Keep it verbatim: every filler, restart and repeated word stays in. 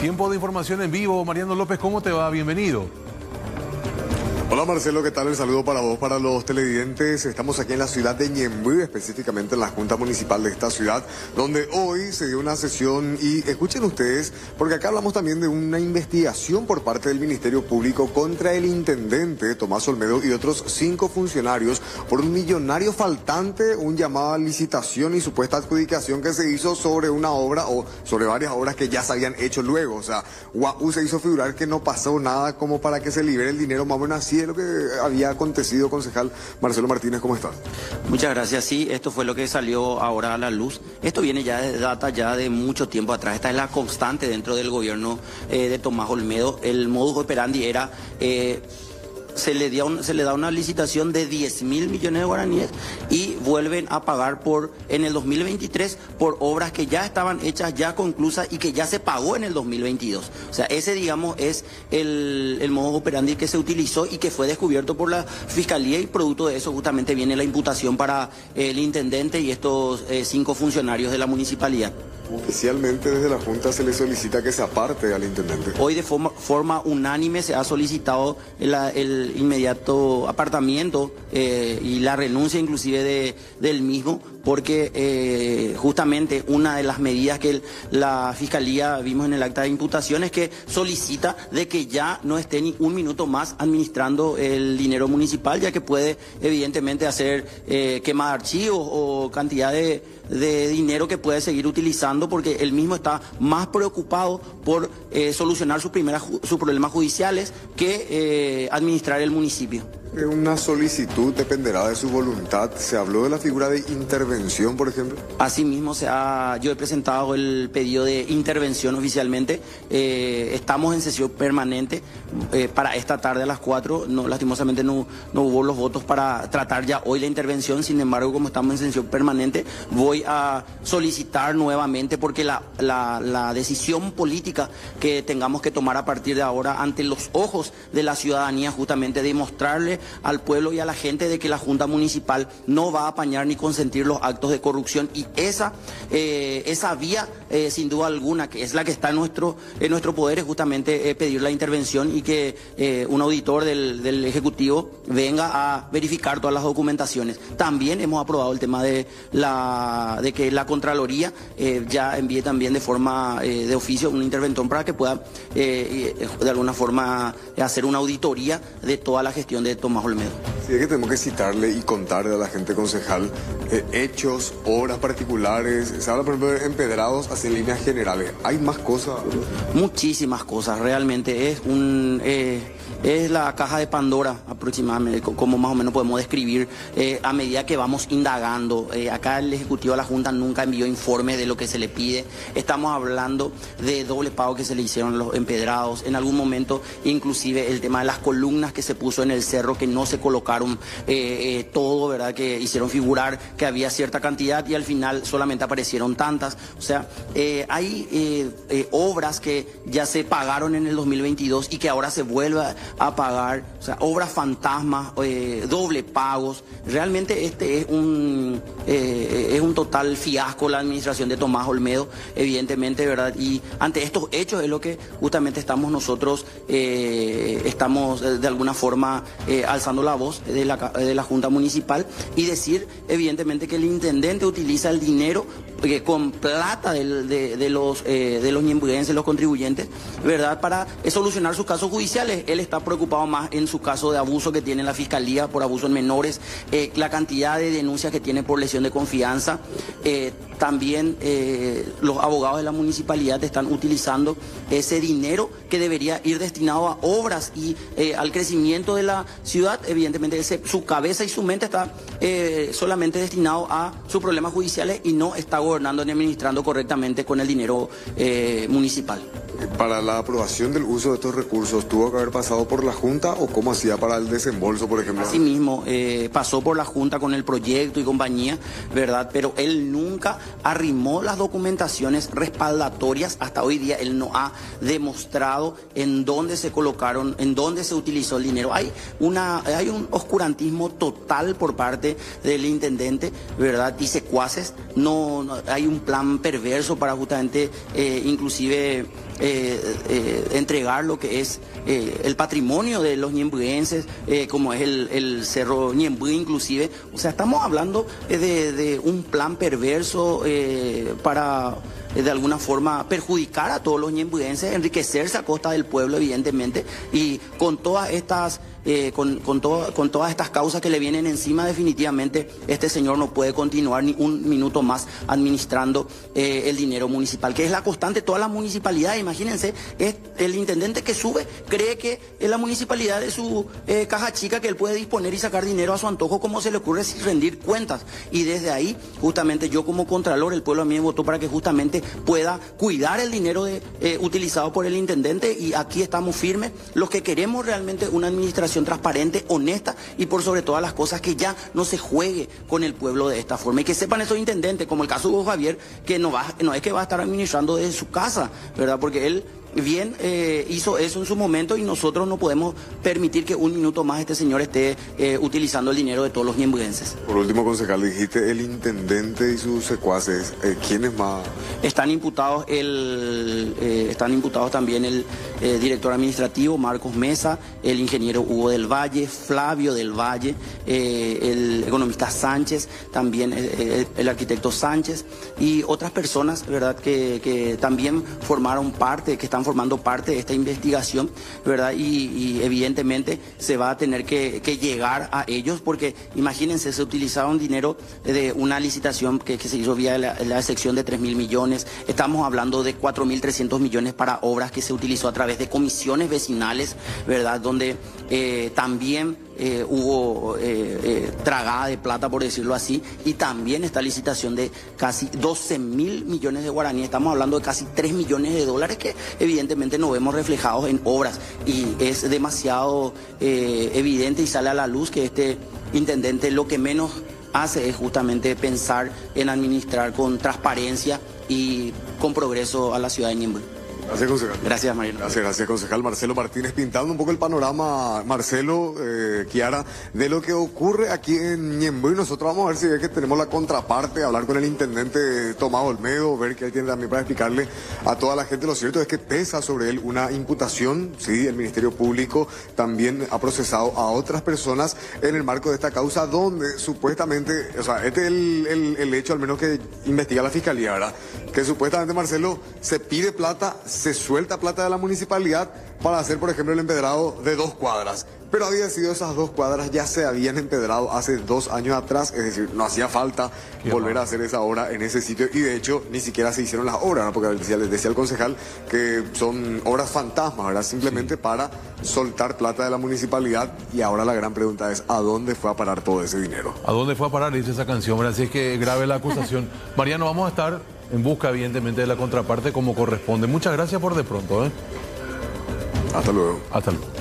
Tiempo de información en vivo. Mariano López, ¿cómo te va? Bienvenido. Hola Marcelo, ¿qué tal? El saludo para vos, para los televidentes. Estamos aquí en la ciudad de Ñemby, específicamente en la Junta Municipal de esta ciudad, donde hoy se dio una sesión y escuchen ustedes, porque acá hablamos también de una investigación por parte del Ministerio Público contra el intendente Tomás Olmedo y otros cinco funcionarios por un millonario faltante, un llamado a licitación y supuesta adjudicación que se hizo sobre una obra o sobre varias obras que ya se habían hecho luego. O sea, Guau se hizo figurar que no pasó nada como para que se libere el dinero, más o menos así es lo que había acontecido. Concejal Marcelo Martínez, ¿cómo está? Muchas gracias. Sí, esto fue lo que salió ahora a la luz. Esto viene ya de data ya de mucho tiempo atrás. Esta es la constante dentro del gobierno eh, de Tomás Olmedo. El modus operandi era... Eh, Se le, dio un, se le da una licitación de diez mil millones de guaraníes y vuelven a pagar por en el dos mil veintitrés por obras que ya estaban hechas, ya conclusas y que ya se pagó en el dos mil veintidós. O sea, ese, digamos, es el, el modus operandi que se utilizó y que fue descubierto por la Fiscalía, y producto de eso justamente viene la imputación para el intendente y estos eh, cinco funcionarios de la municipalidad. Oficialmente desde la Junta se le solicita que se aparte al intendente. Hoy de forma, forma unánime se ha solicitado el, el inmediato apartamiento eh, y la renuncia inclusive de, del mismo, porque eh, justamente una de las medidas que el, la Fiscalía vimos en el acta de imputación es que solicita de que ya no esté ni un minuto más administrando el dinero municipal, ya que puede evidentemente hacer eh, quema de archivos o cantidad de, de dinero que puede seguir utilizando, porque él mismo está más preocupado por eh, solucionar sus, primeras, sus problemas judiciales que eh, administrar el municipio. Una solicitud dependerá de su voluntad. ¿Se habló de la figura de intervención, por ejemplo? Asimismo, se ha, yo he presentado el pedido de intervención oficialmente. Eh, estamos en sesión permanente eh, para esta tarde a las cuatro. No, lastimosamente no, no hubo los votos para tratar ya hoy la intervención. Sin embargo, como estamos en sesión permanente, voy a solicitar nuevamente, porque la, la, la decisión política que tengamos que tomar a partir de ahora ante los ojos de la ciudadanía, justamente demostrarle al pueblo y a la gente de que la Junta Municipal no va a apañar ni consentir los actos de corrupción, y esa, eh, esa vía, eh, sin duda alguna, que es la que está en nuestro, en nuestro poder, es justamente eh, pedir la intervención y que eh, un auditor del, del Ejecutivo venga a verificar todas las documentaciones. También hemos aprobado el tema de, la, de que la Contraloría eh, ya envíe también de forma eh, de oficio un interventor para que pueda eh, de alguna forma hacer una auditoría de toda la gestión de Tomás Olmedo. Sí, es que tenemos que citarle y contarle a la gente, concejal, eh, hechos, obras particulares. Se habla, por ejemplo, de empedrados así en líneas generales. ¿Hay más cosas? Muchísimas cosas, realmente es un... Eh, es la caja de Pandora aproximadamente, como más o menos podemos describir eh, a medida que vamos indagando. Eh, acá el Ejecutivo de la Junta nunca envió informe de lo que se le pide. Estamos hablando de doble pago que se le hicieron a los empedrados. En algún momento, inclusive, el tema de las columnas que se puso en el cerro, que no se colocaron eh, eh, todo, ¿verdad? Que hicieron figurar que había cierta cantidad y al final solamente aparecieron tantas. O sea, eh, hay eh, eh, obras que ya se pagaron en el dos mil veintidós y que ahora se vuelve a a pagar, o sea, obras fantasmas, eh, doble pagos. Realmente este es un eh, es un total fiasco la administración de Tomás Olmedo, evidentemente, ¿verdad? Y ante estos hechos es lo que justamente estamos nosotros, eh, estamos de alguna forma eh, alzando la voz de la, de la Junta Municipal y decir, evidentemente, que el intendente utiliza el dinero eh, con plata de, de, de los eh, de los ñembuenses, los contribuyentes, ¿verdad? Para eh, solucionar sus casos judiciales. Él está preocupado más en su caso de abuso que tiene la Fiscalía por abuso en menores, eh, la cantidad de denuncias que tiene por lesión de confianza. Eh, también eh, los abogados de la municipalidad están utilizando ese dinero que debería ir destinado a obras y eh, al crecimiento de la ciudad. Evidentemente ese, su cabeza y su mente está eh, solamente destinado a sus problemas judiciales y no está gobernando ni administrando correctamente con el dinero eh, municipal. Para la aprobación del uso de estos recursos, ¿tuvo que haber pasado por la Junta o cómo hacía para el desembolso, por ejemplo? Asimismo, eh, pasó por la Junta con el proyecto y compañía, ¿verdad? Pero él nunca arrimó las documentaciones respaldatorias. Hasta hoy día él no ha demostrado en dónde se colocaron, en dónde se utilizó el dinero. Hay, una, hay un oscurantismo total por parte del intendente, ¿verdad? Y secuaces. No, no hay un plan perverso para justamente, eh, inclusive... eh, eh, entregar lo que es eh, el patrimonio de los ñembuenses, eh, como es el, el Cerro Ñemby inclusive. O sea, estamos hablando de, de un plan perverso eh, para de alguna forma perjudicar a todos los ñembuenses, enriquecerse a costa del pueblo, evidentemente, y con todas estas eh, con, con, todo, con todas estas causas que le vienen encima, definitivamente este señor no puede continuar ni un minuto más administrando eh, el dinero municipal, que es la constante de todas las municipalidades. Imagínense, es el intendente que sube cree que es la municipalidad de su eh, caja chica, que él puede disponer y sacar dinero a su antojo como se le ocurre sin rendir cuentas. Y desde ahí, justamente yo como contralor, el pueblo a mí me votó para que justamente pueda cuidar el dinero de, eh, utilizado por el intendente, y aquí estamos firmes, los que queremos realmente una administración transparente, honesta, y por sobre todas las cosas que ya no se juegue con el pueblo de esta forma, y que sepan esos intendentes, como el caso de Hugo Javier, que no, va, no es que va a estar administrando desde su casa, ¿verdad? Porque él bien eh, hizo eso en su momento, y nosotros no podemos permitir que un minuto más este señor esté eh, utilizando el dinero de todos los ñembuenses. Por último, concejal, dijiste el intendente y sus secuaces. Eh, ¿Quiénes más? Están imputados el eh, están imputados también el eh, director administrativo Marcos Mesa, el ingeniero Hugo del Valle, Flavio del Valle, eh, el economista Sánchez, también eh, el arquitecto Sánchez, y otras personas, ¿verdad?, que, que también formaron parte, que están formando parte de esta investigación, ¿verdad? Y, y evidentemente se va a tener que, que llegar a ellos, porque imagínense, se utilizaron dinero de una licitación que, que se hizo vía la, la sección de tres mil millones, estamos hablando de cuatro mil trescientos millones para obras que se utilizó a través de comisiones vecinales, ¿verdad? Donde eh, también Eh, hubo eh, eh, tragada de plata, por decirlo así, y también esta licitación de casi doce mil millones de guaraníes, estamos hablando de casi tres millones de dólares que evidentemente no vemos reflejados en obras, y es demasiado eh, evidente y sale a la luz que este intendente lo que menos hace es justamente pensar en administrar con transparencia y con progreso a la ciudad de Ñemby. Gracias, concejal. Gracias, Mariano. Gracias, gracias, concejal Marcelo Martínez, pintando un poco el panorama, Marcelo, eh, Kiara, de lo que ocurre aquí en Ñemby. Nosotros vamos a ver si ve que tenemos la contraparte, hablar con el intendente Tomás Olmedo, ver qué él tiene también para explicarle a toda la gente. Lo cierto es que pesa sobre él una imputación, sí, el Ministerio Público también ha procesado a otras personas en el marco de esta causa, donde supuestamente, o sea, este es el, el, el hecho al menos que investiga la Fiscalía, ¿verdad? Que supuestamente, Marcelo, se pide plata, se suelta plata de la municipalidad para hacer, por ejemplo, el empedrado de dos cuadras. Pero había sido esas dos cuadras, ya se habían empedrado hace dos años atrás, es decir, no hacía falta Qué volver mal. a hacer esa obra en ese sitio, y de hecho ni siquiera se hicieron las obras, ¿no? Porque decía, les decía el concejal que son obras fantasmas, ¿verdad? Simplemente sí. para soltar plata de la municipalidad, y ahora la gran pregunta es, ¿a dónde fue a parar todo ese dinero? ¿A dónde fue a parar? Dice esa canción, ¿verdad? Así es que grave la acusación. Mariano, vamos a estar en busca, evidentemente, de la contraparte como corresponde. Muchas gracias por de pronto, ¿eh? Hasta luego. Hasta luego.